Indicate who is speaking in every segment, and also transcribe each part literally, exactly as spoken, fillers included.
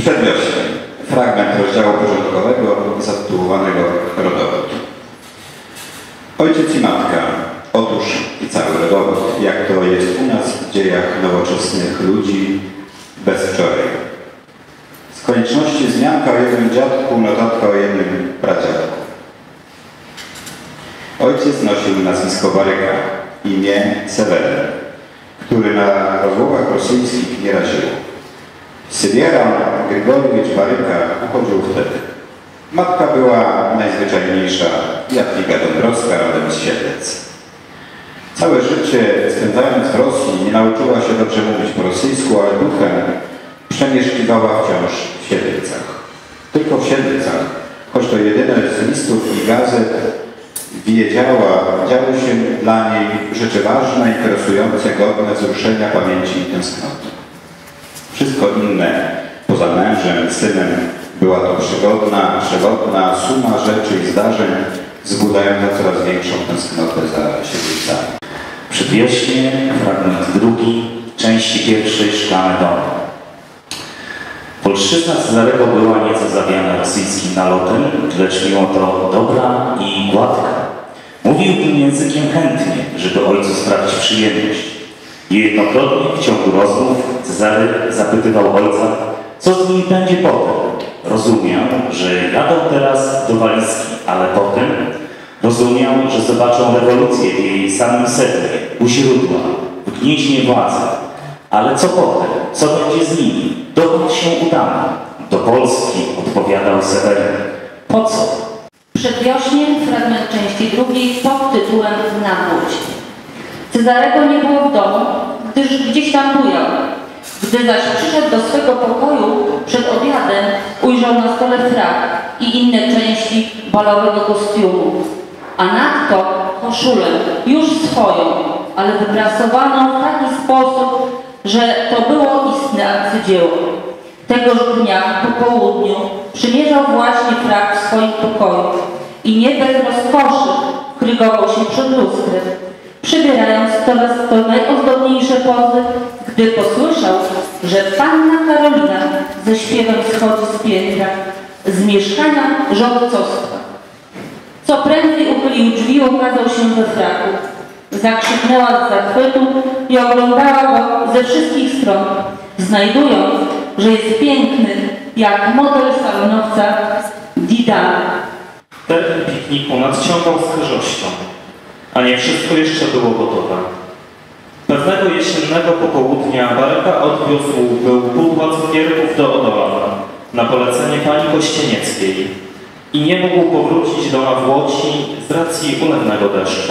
Speaker 1: Przedwiośnie. Fragment rozdziału porządkowego zatytułowanego Rodowód. Ojciec i matka. Otóż i cały rodowód, jak to jest u nas w dziejach nowoczesnych ludzi bez wczoraj. Z konieczności wzmianka o jednym dziadku, notatka o jednym pradziadku. Ojciec nosił nazwisko Baryka, imię Sewery, który na rozłowach rosyjskich nie raził. Sybieran Grigoriewicz Baryka uchodził wtedy. Matka była najzwyczajniejsza, Jadwiga Dąbrowska, rodem z Siedlec. Całe życie spędzając w Rosji nie nauczyła się dobrze mówić po rosyjsku, ale duchem przemieszkiwała wciąż w Siedlcach. Tylko w Siedlcach, choć to jedyne z listów i gazet, wiedziała, działy się dla niej rzeczy ważne, interesujące, godne wzruszenia, pamięci i tęsknoty. Wszystko inne, poza mężem, synem, była to przygodna, przewodna suma rzeczy i zdarzeń, wzbudzająca coraz większą tęsknotę za Siedlcami.
Speaker 2: Przedwiośnie, fragment drugi, części pierwszej, Szklane domy. Polszczyzna Cezarego była nieco zawiana rosyjskim nalotem, lecz mimo to dobra i gładka. Mówił tym językiem chętnie, żeby ojcu sprawić przyjemność. Niejednokrotnie w ciągu rozmów Cezary zapytywał ojca, co z nimi będzie potem. Rozumiał, że jadą teraz do walizki, ale potem rozumiał, że zobaczą rewolucję w jej samym sednie, u źródła, w gnieźnie władzy. Ale co potem? Co będzie z nimi? Dokąd się udamy? Do Polski, odpowiadał Sewery. Po co?
Speaker 3: Przedwiośnie, fragment części drugiej pod tytułem Nawróć. Cezarego nie było w domu, gdyż gdzieś tam bujał. Gdy zaś przyszedł do swego pokoju przed obiadem, ujrzał na stole frak i inne części balowego kostiumu, a nadto koszulę, już swoją, ale wyprasowaną w taki sposób, że to było istne arcydzieło. Tegoż dnia po południu przymierzał właśnie frak w swoim pokoju i nie bez rozkoszy krygował się przed lustrem, przybierając coraz to najozdobniejsze pozy, gdy posłyszał, że panna Karolina ze śpiewem schodzi z piętra, z mieszkania rządcostwa. Co prędzej uchylił drzwi, ukazał się we fraku. Zakrzyknęła z zachwytu i oglądała go ze wszystkich stron, znajdując, że jest piękny, jak model salonowca Didana.
Speaker 4: Ten pikniku nadciągał z chyżością, a nie wszystko jeszcze było gotowe. Pewnego jesiennego popołudnia Baryka odwiózł był pudła cukierków do Odolawa na polecenie pani Kościenieckiej i nie mógł powrócić do Nawłoci z racji ulewnego deszczu.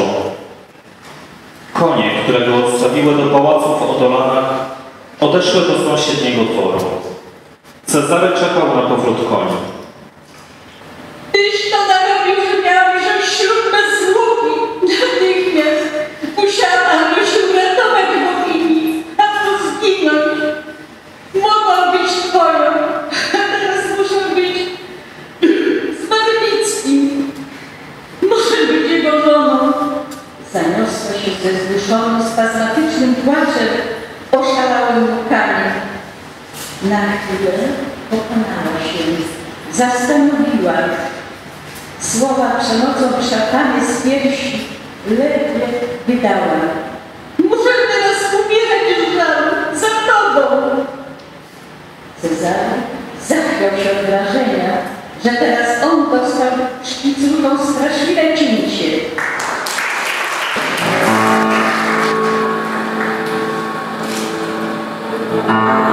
Speaker 4: Konie, które go odstawiły do pałacu w Odolanach, odeszły do sąsiedniego dworu. Cezary czekał na powrót koni.
Speaker 5: Tyś to narobił, że miałam wziąć ślub bez zwłoki. Natychmiast musiałam się uratować bogini, a to zginąć. Mogłam być twoją, a teraz muszę być z Barwickim. Muszę być jego żoną. Zaniosła się ze zduszonym, spazmatycznym płaczem, oszalałym łukami. Na chwilę pokonała się, zastanowiła. Słowa przemocą wyszarpane z piersi ledwie wydała. Muszę teraz umierać już za tobą. Cezary zachwiał się od wrażenia, że teraz on dostał szpicówką straszliwe cięcie.
Speaker 2: Thank you.